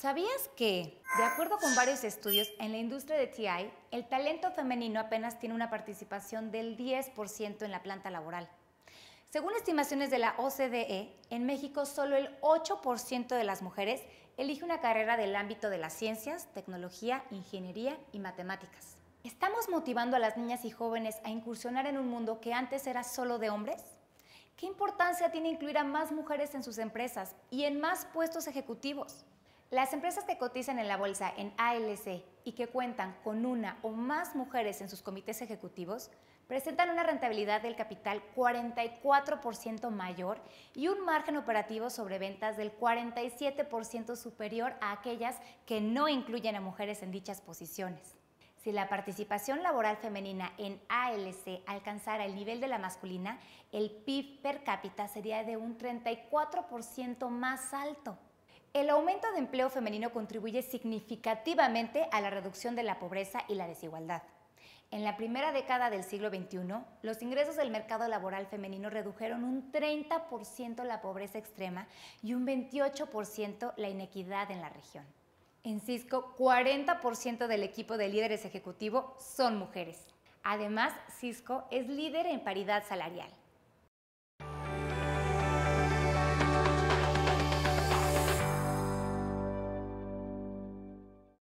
¿Sabías que, de acuerdo con varios estudios, en la industria de TI, el talento femenino apenas tiene una participación del 10% en la planta laboral? Según estimaciones de la OCDE, en México solo el 8% de las mujeres elige una carrera del ámbito de las ciencias, tecnología, ingeniería y matemáticas. ¿Estamos motivando a las niñas y jóvenes a incursionar en un mundo que antes era solo de hombres? ¿Qué importancia tiene incluir a más mujeres en sus empresas y en más puestos ejecutivos? Las empresas que cotizan en la bolsa en ALC y que cuentan con una o más mujeres en sus comités ejecutivos presentan una rentabilidad del capital 44% mayor y un margen operativo sobre ventas del 47% superior a aquellas que no incluyen a mujeres en dichas posiciones. Si la participación laboral femenina en ALC alcanzara el nivel de la masculina, el PIB per cápita sería de un 34% más alto. El aumento de empleo femenino contribuye significativamente a la reducción de la pobreza y la desigualdad. En la primera década del siglo XXI, los ingresos del mercado laboral femenino redujeron un 30% la pobreza extrema y un 28% la inequidad en la región. En Cisco, 40% del equipo de líderes ejecutivos son mujeres. Además, Cisco es líder en paridad salarial.